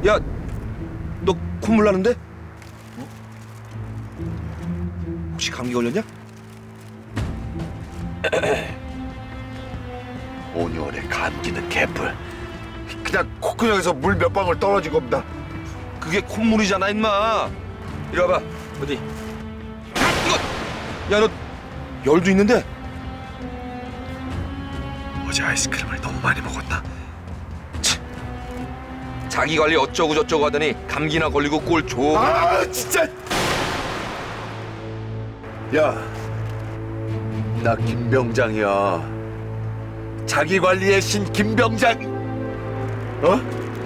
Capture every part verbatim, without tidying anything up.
야, 너 콧물 나는데? 혹시 감기 걸렸냐? 오년의 감기는 개뿔. 그냥 콧구멍에서 물 몇 방울 떨어진 겁니다. 그게 콧물이잖아, 임마. 이리 와봐. 어디? 아, 이거! 야, 너 열도 있는데? 어제 아이스크림을 너무 많이 먹었나? 치. 자기 관리 어쩌고 저쩌고 하더니 감기나 걸리고 꼴 줘. 아, 진짜! 야, 나 김병장이야. 자기 관리의 신 김병장. 어?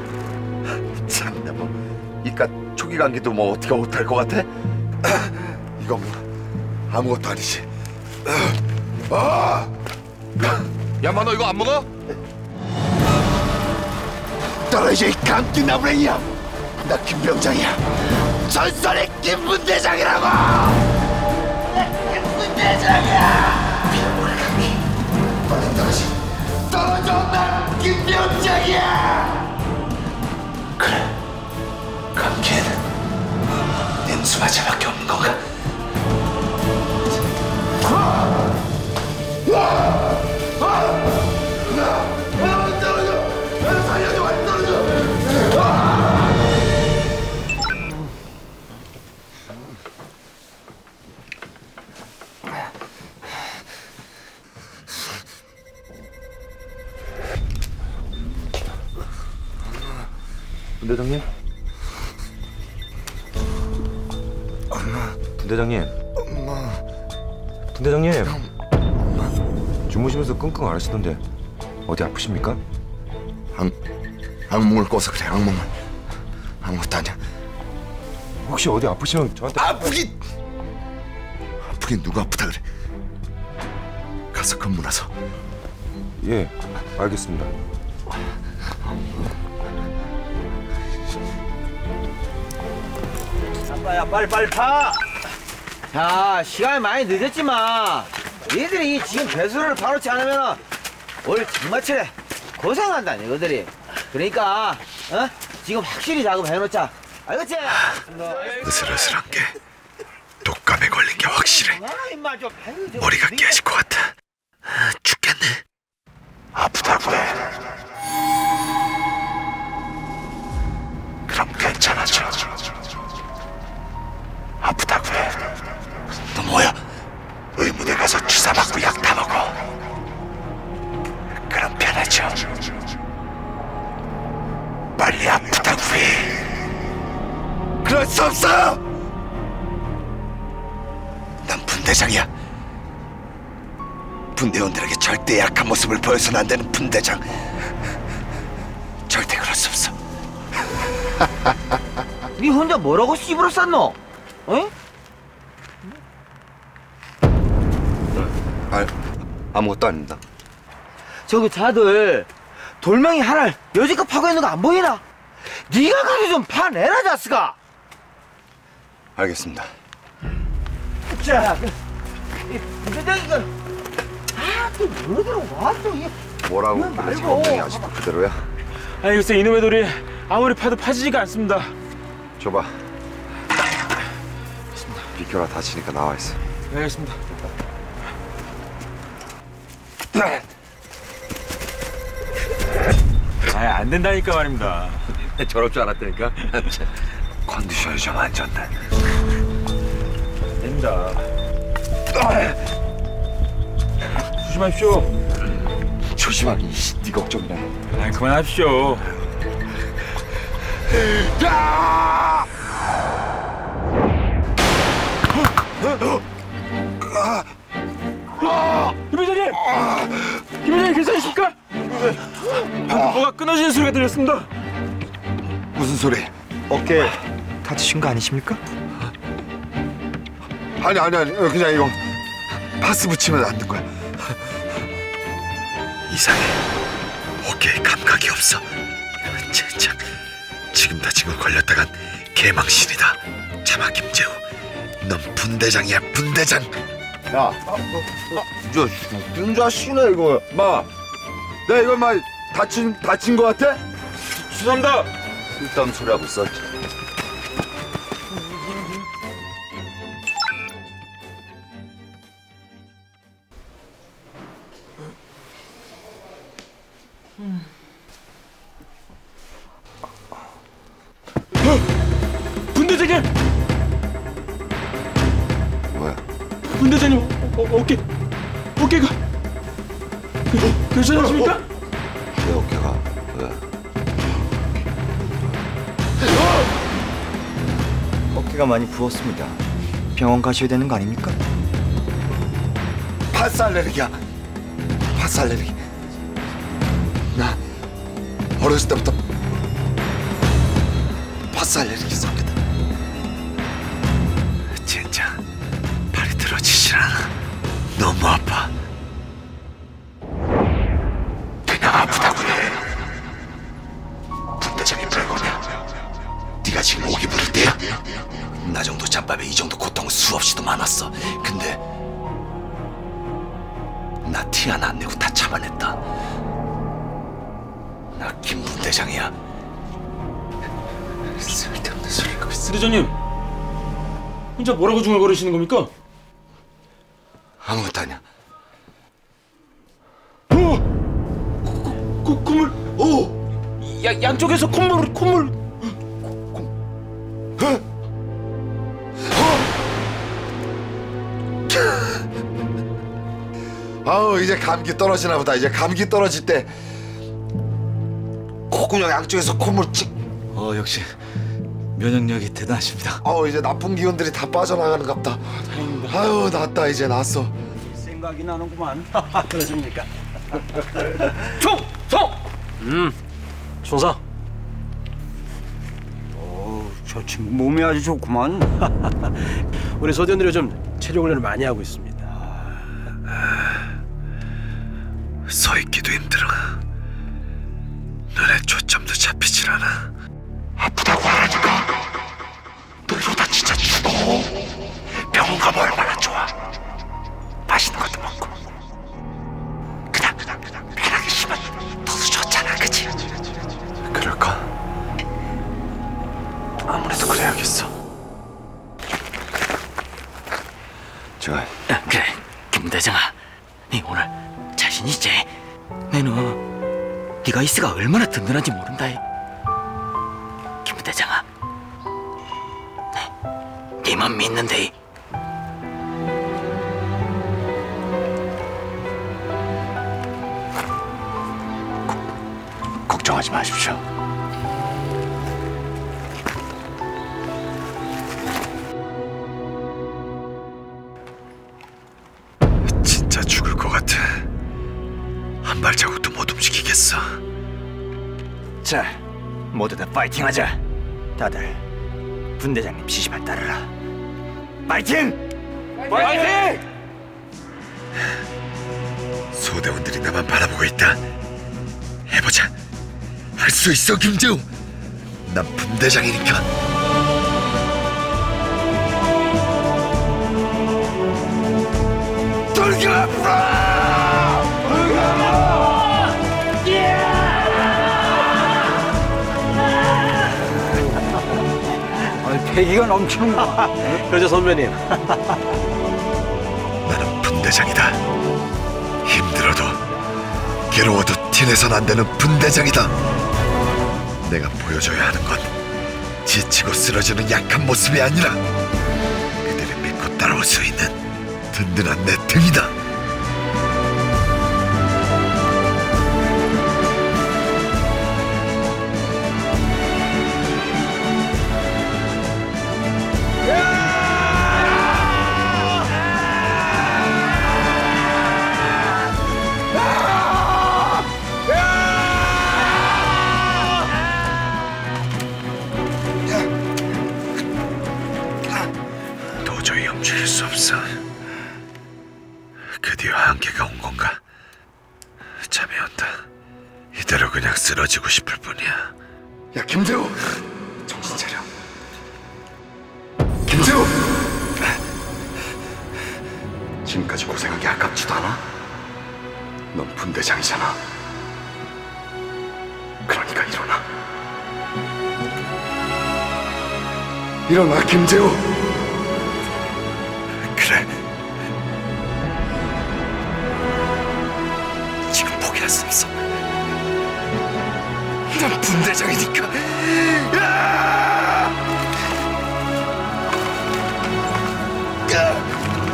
참나 뭐 이깟 초기 감기도 뭐 어떻게 못할 것 같아? 이건 뭐 아무것도 아니지. 아! 야, 마 너 이거 안 먹어? 떨어져 이 감기 나무랭이야. 나 김병장이야. 전설의 김분대장이라고. 나 김분대장이야. 피부의 감기 어디 떨어지? 떨어져. 나 김병장이야. 그래, 감기에는 냉수마차밖에 없는 건가? 분대장님? 엄마. 분대장님. 엄마. 분대장님. 엄마. 주무시면서 끙끙 앓으시던데 어디 아프십니까? 악, 악몽을 꿔서 그래. 악몽을. 아무것도 아니야. 혹시 어디 아프시면 저한테... 아프긴! 아프긴 누가 아프다 그래. 가서 근무나서. 예, 알겠습니다. 아빠야, 빨리 빨리 파! 자, 시간이 많이 늦었지만 니들이 지금 배수를 바로치 않으면 올 장마철에 고생한다, 너희들이. 그러니까 어? 지금 확실히 작업해놓자. 알겠지? 으슬으슬한 게 독감에 걸린 게 확실해. 머리가 깨질 것 같아. 아, 죽겠네. 아프다고 해. 그럼 괜찮아져. 아프다고 해. 너 뭐야? 의문에 가서 주사 맞고 약 다 먹어. 그럼 편하죠. 빨리 아프다고 해. 그럴 수 없어! 난 분대장이야. 분대원들에게 절대 약한 모습을 보여서는 안 되는 분대장. 절대 그럴 수 없어. 니 혼자 뭐라고 씨부러 쌌노? 어? 아, 아무것도 아닙니다. 저기 자들 돌멩이 하나를 여지껏 파고 있는 거 안 보이나? 네가 가서 좀 파내라, 자스가. 알겠습니다. 자, 부대장 이거 아또 뭐더러 와또 이 뭐라고 그건 그러지? 말고. 엉덩이 아직도 그대로야? 아니 글쎄 이놈의 돌이 아무리 파도 파지지가 않습니다. 줘봐. 비켜라, 다치니까 나와 있어. 네, 알겠습니다. 아예 안 된다니까 말입니다. 저럴 줄 알았다니까. 컨디션이 좀 안 좋네. 됩니다. 조심하십시오. 조심하기. 네 걱정이나. 아 그만하십시오. 야! 김 회장님! 김 회장님 괜찮으십니까? 방금 뭐가 끊어지는 소리가 들렸습니다. 무슨 소리? 어깨 다치신 거 아니십니까? 아니 아니 아니 그냥 이거 파스 붙이면 안 될 거야. 이상해. 어깨에 감각이 없어. 진짜 지금 다친 거 걸렸다간 개망신이다. 참아 김재우. 넌 분대장이야 분대장. 야, 저 죽든 자식이네 이거. 마, 내가 이거 막 다친 다친 거 같아? 죄송합니다. 쓸데없는 소리 하고 있어. 분대장님! 뭐야? 분대장님 어, 어, 어깨 어깨가 그, 괜찮으십니까? 내 어깨가 왜? 어깨가 많이 부었습니다. 병원 가셔야 되는 거 아닙니까? 파스 알레르기야. 파스 알레르기. 나 어렸을 때부터 파스 알레르기 있었거든. 진짜 발이 들어지질 않아. 너무 아파. 그냥 아프다고 해. 분대장이 별거냐? 네가 지금 오기 부를 때야? 나 정도 짬밥에 이 정도 고통은 수없이도 많았어. 근데 나 티 하나 안 내고 다 참아냈다. 나 김분대장이야. 쓸데없는 소리 하고 있어. 분대장님 혼자 뭐라고 중얼거리시는 겁니까? 아무것도 아니야. 어! 코, 코, 콧물! 오! 야, 양쪽에서 콧물, 콧물! 아우 이제 감기 떨어지나 보다. 이제 감기 떨어질 때 콧구멍 양쪽에서 콧물 찍. 어 역시 면역력이 대단하십니다. 아우 이제 나쁜 기운들이 다 빠져나가는 갑다. 아유 낫다. 이제 낫어. 생각이 나는구만. 그러십니까? 총성! 음, 총사. 저 친구 몸이 아주 좋구만. 우리 소대원들이 좀 체력 훈련을 많이 하고 있습니다. 서 있기도 힘들어. 눈에 초점도 잡히질 않아. 아프다고 하라니까. 너 이러다 진짜 죽어. 병원 가면 얼마나 좋아. 맛있는 것도 먹고. 그냥 그냥 그냥 편하게 쉬면 너도 좋잖아, 그치? 그럴까? 아무래도 그래야겠어. 제가 그래, 김대장아, 네 오늘 자신 있지? 내는 네가 이스가 얼마나 든든한지 모른다. 김대장아, 네, 네만 믿는데. 걱정하지 마십시오. 진짜 죽을 것 같아. 한 발자국도 못 움직이겠어. 자, 모두들 파이팅하자. 다들 분대장님 지시만 따르라. 파이팅! 파이팅! 소대원들이 나만 바라보고 있다. 해보자. 할 수 있어, 김재우. 난 분대장이니까. 돌격하라! 패기가 넘치는구만. 그렇죠, 선배님. 나는 분대장이다. 힘들어도 괴로워도 티내선 안 되는 분대장이다. 내가 보여줘야 하는 건 지치고 쓰러지는 약한 모습이 아니라 그들을 믿고 따라올 수 있는 든든한 내 등이다. 도저히 멈출 수 없어. 드디어 한계가 온 건가? 잠이 온다. 이대로 그냥 쓰러지고 싶을 뿐이야. 야, 김재우! 정신 차려. 김재우! 지금까지 고생한 게 아깝지도 않아? 넌 분대장이잖아. 그러니까 일어나. 일어나 김재호. 그래. 지금 포기할 수 없어. 난 분대장이니까. 야! 야!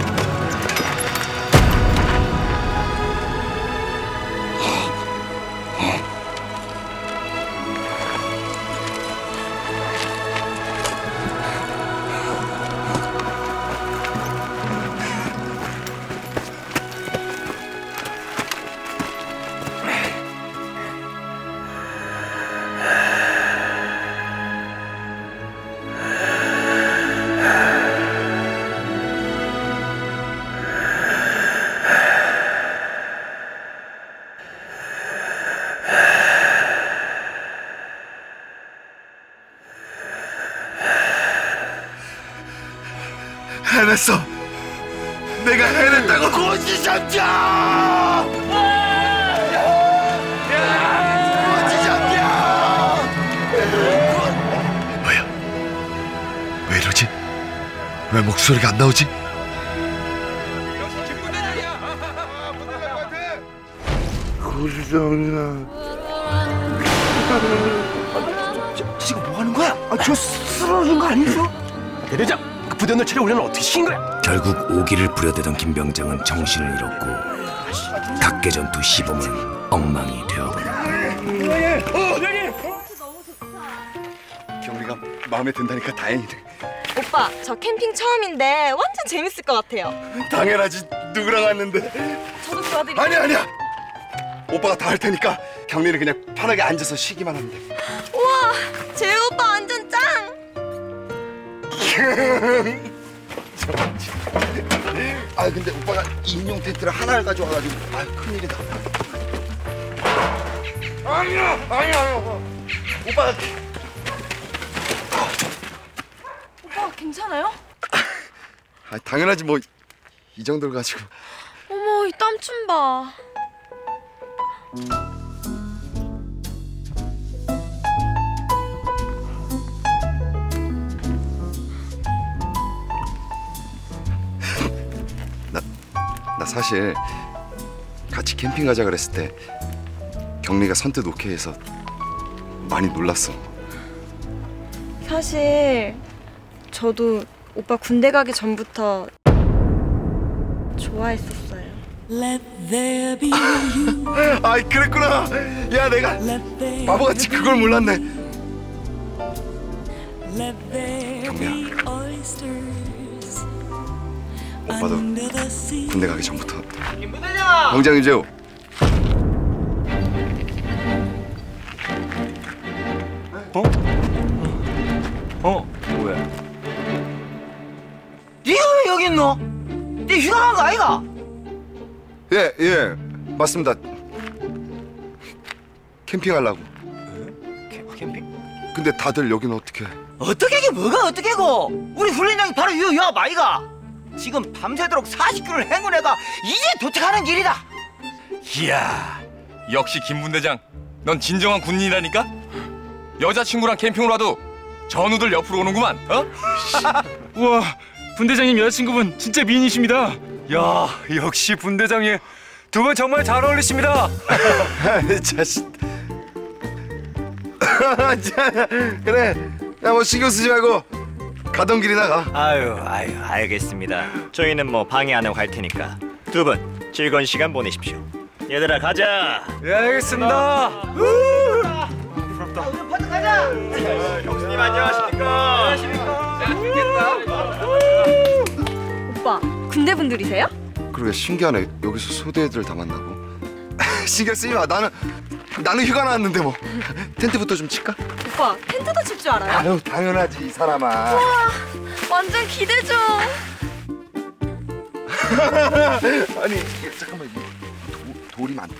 해냈어. 내가 해냈다고. 고지장장! 고지장장! 뭐야? 왜 이러지? 왜 목소리가 안 나오지? 역시 김분대장이야. 분대장 같아. 고지장이야. 지금 뭐 하는 거야? 아, 저 쓰러진 거 아니죠? 대대장, 그 부대원들 체력 훈련은 어떻게 시킨 거야? 결국 오기를 부려대던 김병장은 정신을 잃었고 각계전투 시범은 엉망이 되어버렸다. 경리가 마음에 든다니까 다행이네. 오빠, 저 캠핑 처음인데 완전 재밌을 것 같아요. 당연하지. 누구랑 왔는데? 저도 도와드릴게요. 아니야 아니야. 오빠가 다 할 테니까 경리는 그냥 편하게 앉아서 쉬기만 하면 돼. 우와, 제 오빠 완전 짱! 아 근데 오빠가 인용 텐트를 하나를 가져와가지고 아 큰일이다. 아니야 아니야 아니야. 오빠가 오빠 괜찮아요? 아 당연하지 뭐 이 정도를 가지고. 어머, 이 땀 좀 봐. 나 사실 같이 캠핑 가자 그랬을 때 경리가 선뜻 오케이해서 많이 놀랐어. 사실 저도 오빠 군대 가기 전부터 좋아했었어요. 아이 그랬구나. 야 내가 바보같이 그걸 몰랐네. 경리야, 오빠도 군대 가기 전부터 병장 유재호. 어? 어? 뭐야? 네가 왜 여기 있노? 네 휴가 간 거 아이가? 예, 예, 맞습니다. 캠핑하려고. 캠핑? 근데 다들 여기는 어떻게? 어떻게 게 뭐가 어떻게고? 우리 훈련장이 바로 요 옆 아이가. 지금 밤새도록 사십 킬로미터를 행운해가 이제 도착하는 길이다. 이야, 역시 김분대장. 넌 진정한 군인이라니까. 여자친구랑 캠핑을 와도 전우들 옆으로 오는구만. 어? 우와, 분대장님 여자친구분 진짜 미인이십니다. 야, 역시 분대장님 두 분 정말 잘 어울리십니다. 자식. 그래. 야 뭐 신경 쓰지 말고 가던 길이나 가. 아유, 아유, 알겠습니다. 저희는 뭐 방해 안 하고 갈 테니까 두 분 즐거운 시간 보내십시오. 얘들아 가자. 예, 알겠습니다. 부럽다. 오늘 파트 가자. 형수님 안녕하십니까? 오빠, 군대 분들이세요? 그러게 신기하네. 여기서 소대 애들 다 만나고. 신경 쓰지 마. 나는 나는 휴가 나왔는데 뭐. 텐트부터 좀 칠까? 오빠, 텐트도 칠 줄 알아요? 아유 당연하지 이 사람아. 와, 완전 기대죠. 아니 잠깐만 도, 돌이 많다.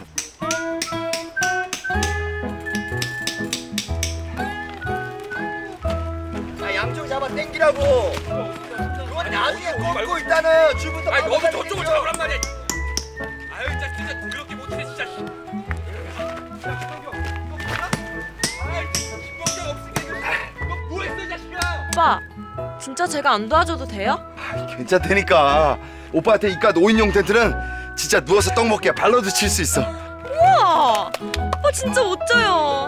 아, 양쪽 잡아 당기라고. 그건 나중에 꺾고 일단은 줄부터. 아니 너도 저쪽을 잡으란 말이야. 아유 진짜 진짜 그렇게 못해 진짜. 오빠, 진짜 제가 안 도와줘도 돼요? 아, 괜찮다니까. 오빠한테 이깟 오 인용 텐트는 진짜 누워서 떡 먹기야 발로도 칠 수 있어. 우와! 오빠 진짜 멋져요.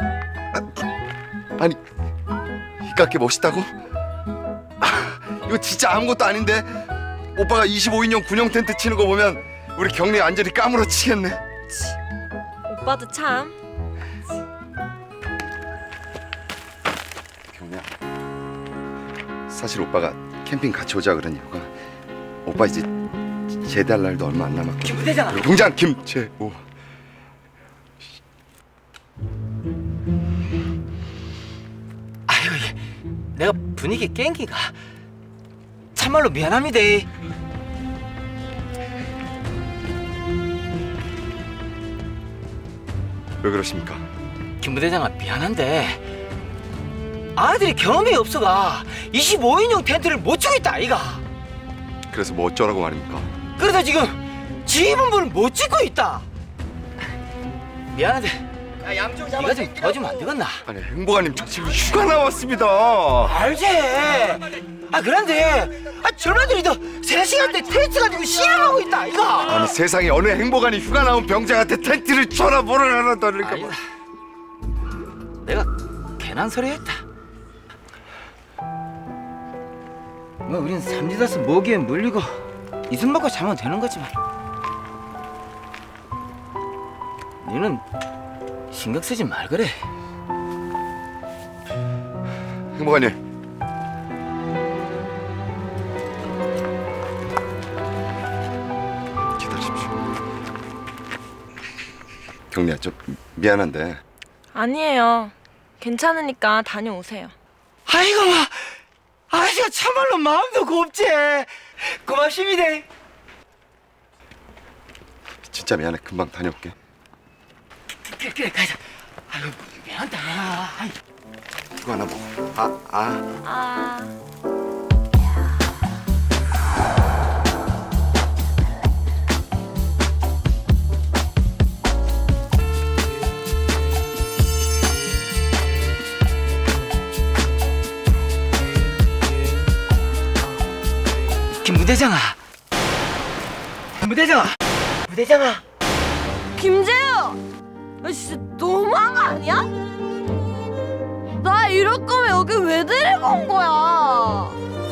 아니 이깟게 멋있다고? 아, 이거 진짜 아무것도 아닌데. 오빠가 이십오 인용 군용 텐트 치는 거 보면 우리 경리 완전히 까무러치겠네. 오빠도 참. 경리야, 사실 오빠가 캠핑 같이 오자 그런 이유가 오빠 이제 제대할 날도 얼마 안 남았거든. 김 부대장아. 동장 김재호. 아이고, 예. 내가 분위기 깬기가 참말로 미안합니다. 왜 그러십니까? 김 부대장아, 미안한데 아들이 경험이 없어가 이십오 인용 텐트를 못 치고 있다 아이가. 그래서 뭐 어쩌라고 말입니까? 그래서 지금 지휘본부를 못 찍고 있다. 미안한데 네가 좀 도와주면 안 되겠나? 아니 행복아님 저 지금 휴가 나왔습니다. 알지. 아 그런데 아 젊은이도 세 시간대 텐트 가지고 씨름하고 있다 아이가. 아니 세상에 어느 행복아니 휴가 나온 병장한테 텐트를 쳐라 뭐를 하나 더니까 뭐. 내가 괜한 소리 했다. 뭐 우린 삼지다스 모기에 물리고 이승 먹고 자면 되는 거지만 너는 신경 쓰지 말 그래. 행복아님 기다리십시오. 경리야 저 미안한데 아니에요. 괜찮으니까 다녀오세요. 아이고 마 아저씨가 참말로 마음도 곱지. 고맙습니다. 진짜 미안해. 금방 다녀올게. 그래 그래 가자. 아이고 미안하다. 아이. 이거 하나 먹어. 아 아. 아... 김부대장아. 김부대장아. 부대장아. 김재우! 너 진짜 너무한 거 아니야? 나 이럴 거면 여기 왜 데리고 온 거야?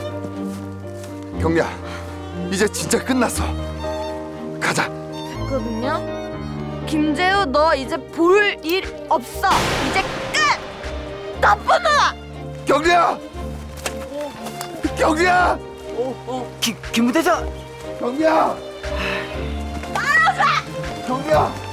경리야 이제 진짜 끝났어. 가자. 됐거든요? 김재우 너 이제 볼 일 없어. 이제 끝! 나쁜 놈아! 경리야. 경리야. 김 김부대장. 경리야. 따라오지 마! 경리야.